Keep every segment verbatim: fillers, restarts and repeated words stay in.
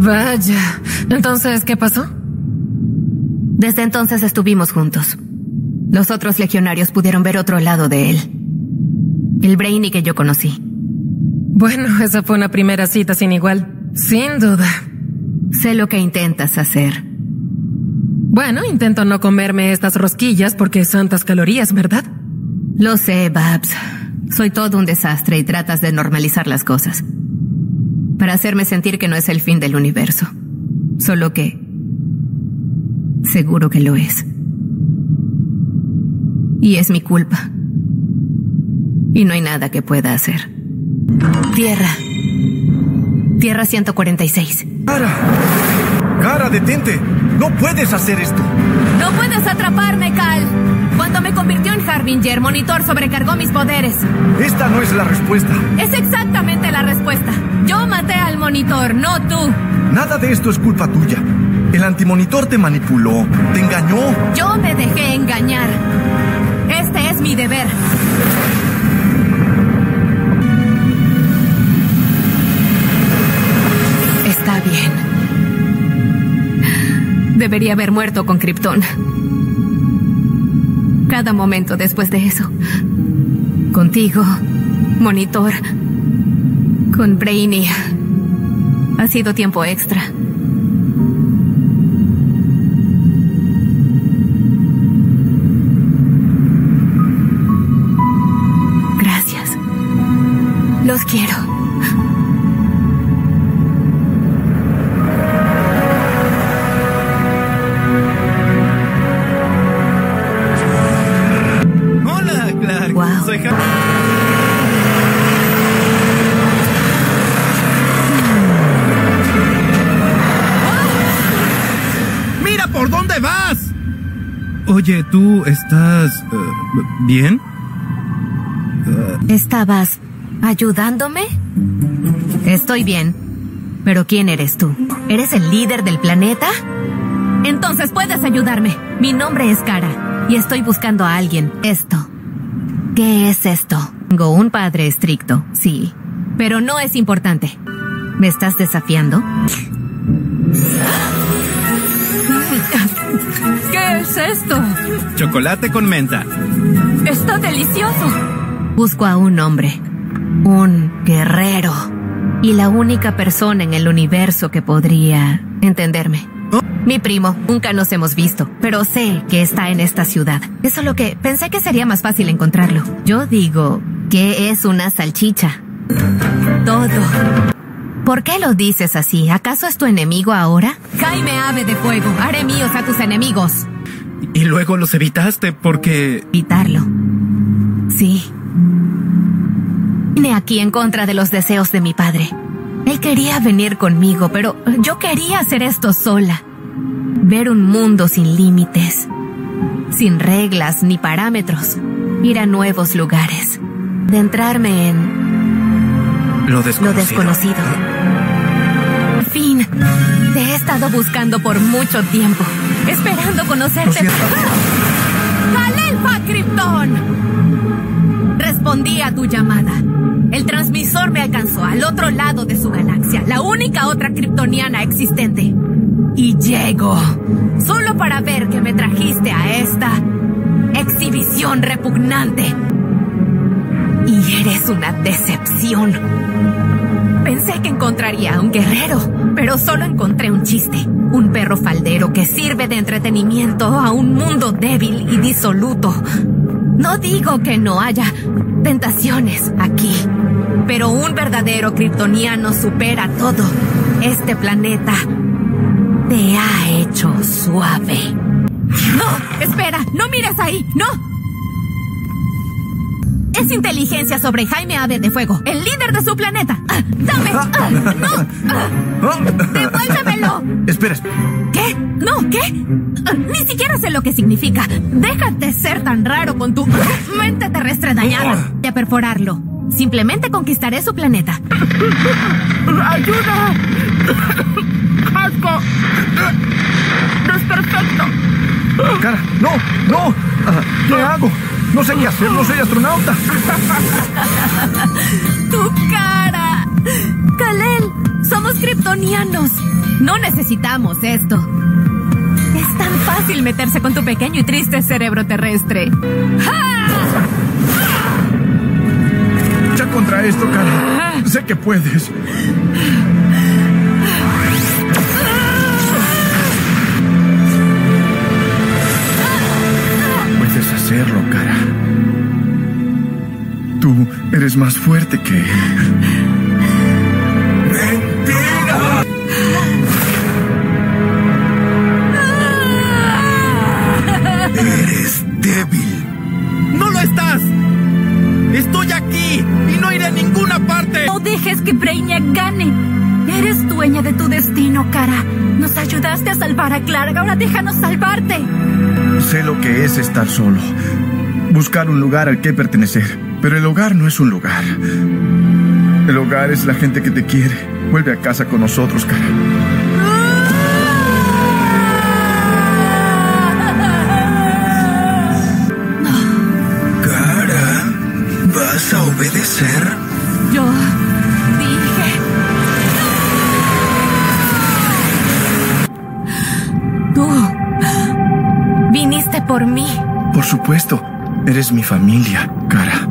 Vaya. Entonces, ¿qué pasó? Desde entonces estuvimos juntos. Los otros legionarios pudieron ver otro lado de él. El Brainy que yo conocí. Bueno, esa fue una primera cita sin igual. Sin duda. Sé lo que intentas hacer. Bueno, intento no comerme estas rosquillas porque santas calorías, ¿verdad? Lo sé, Babs. Soy todo un desastre y tratas de normalizar las cosas. Para hacerme sentir que no es el fin del universo. Solo que... seguro que lo es. Y es mi culpa. Y no hay nada que pueda hacer. Tierra. Tierra ciento cuarenta y seis. ¡Kara! ¡Kara, detente! ¡No puedes hacer esto! ¡No puedes atraparme, Cal! Cuando me convirtió en Harbinger, Monitor sobrecargó mis poderes. Esta no es la respuesta. Es exactamente la respuesta. Yo maté al Monitor, no tú. Nada de esto es culpa tuya. El antimonitor te manipuló, te engañó. Yo me dejé engañar. Este es mi deber. Está bien. Debería haber muerto con Krypton. Cada momento después de eso. Contigo, Monitor, con Brainy. Ha sido tiempo extra. Gracias. Los quiero. Wow. Soy Harry. ¡Mira por dónde vas! Oye, ¿tú estás uh, bien? Uh... ¿Estabas ayudándome? Estoy bien. ¿Pero quién eres tú? ¿Eres el líder del planeta? Entonces puedes ayudarme. Mi nombre es Kara y estoy buscando a alguien. Esto. ¿Qué es esto? Tengo un padre estricto, sí, pero no es importante. ¿Me estás desafiando? ¿Qué es esto? Chocolate con menta. Está delicioso. Busco a un hombre, un guerrero, y la única persona en el universo que podría entenderme. Mi primo, nunca nos hemos visto, pero sé que está en esta ciudad. Es solo que pensé que sería más fácil encontrarlo. Yo digo, ¿qué es una salchicha? Todo. ¿Por qué lo dices así? ¿Acaso es tu enemigo ahora? Jaime Ave de Fuego, haré míos a tus enemigos. Y luego los evitaste porque... Evitarlo. Sí. Vine aquí en contra de los deseos de mi padre. Él quería venir conmigo, pero yo quería hacer esto sola. Ver un mundo sin límites, sin reglas ni parámetros. Ir a nuevos lugares. Adentrarme en... Lo desconocido. Lo desconocido. En fin, te he estado buscando por mucho tiempo, esperando conocerte. ¡Kal-El fa Krypton! Respondí a tu llamada. El transmisor me alcanzó al otro lado de su galaxia, la única otra kryptoniana existente. Y llego, solo para ver que me trajiste a esta exhibición repugnante. Y eres una decepción. Pensé que encontraría a un guerrero, pero solo encontré un chiste. Un perro faldero que sirve de entretenimiento a un mundo débil y disoluto. No digo que no haya tentaciones aquí, pero un verdadero kryptoniano supera todo. Este planeta te ha hecho suave. ¡No! ¡Espera! ¡No mires ahí! ¡No! Es inteligencia sobre Jaime Ave de Fuego, el líder de su planeta. ¡Ah, ¡Dame! ¡Ah, ¡No! ¡Ah, ¡devuélvemelo! Espera. ¿Qué? ¿No? ¿Qué? Ah, ni siquiera sé lo que significa. Déjate ser tan raro con tu mente terrestre dañada. Voy a perforarlo. Simplemente conquistaré su planeta. ¡Ayuda! ¡Asco! ¡Desperfecto! Kara, no, no. ¿Qué hago? No sé qué hacer, no soy astronauta. ¡Tu cara! Kal-El, somos kryptonianos. No necesitamos esto. Es tan fácil meterse con tu pequeño y triste cerebro terrestre. ¡Ja! Lucha contra esto, Kara. Sé que puedes. Puedes hacerlo, Kara. Tú eres más fuerte que él. ¡Mentira! Eres débil. ¡No lo estás! ¡Estoy aquí y no iré a ninguna parte! No dejes que Brainiac gane. Eres dueña de tu destino, Kara. Nos ayudaste a salvar a Clark, ahora déjanos salvarte. Sé lo que es estar solo. Buscar un lugar al que pertenecer. Pero el hogar no es un lugar. El hogar es la gente que te quiere. Vuelve a casa con nosotros, Kara. Kara, ¿vas a obedecer? Yo dije... Tú viniste por mí. Por supuesto. Eres mi familia, Kara.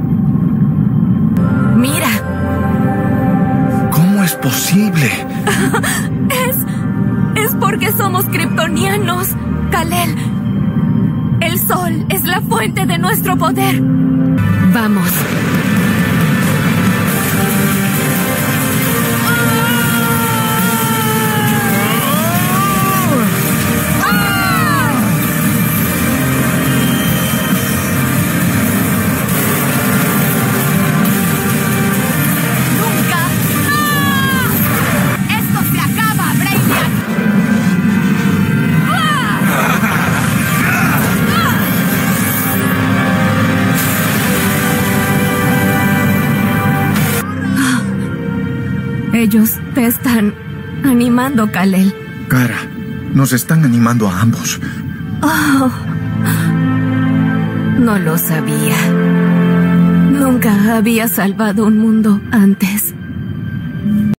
Mira. ¿Cómo es posible? Es... es porque somos kryptonianos, Kal-El. El sol es la fuente de nuestro poder. Vamos. Ellos te están animando, Kal-El. Kara, nos están animando a ambos. Oh, no lo sabía. Nunca había salvado un mundo antes.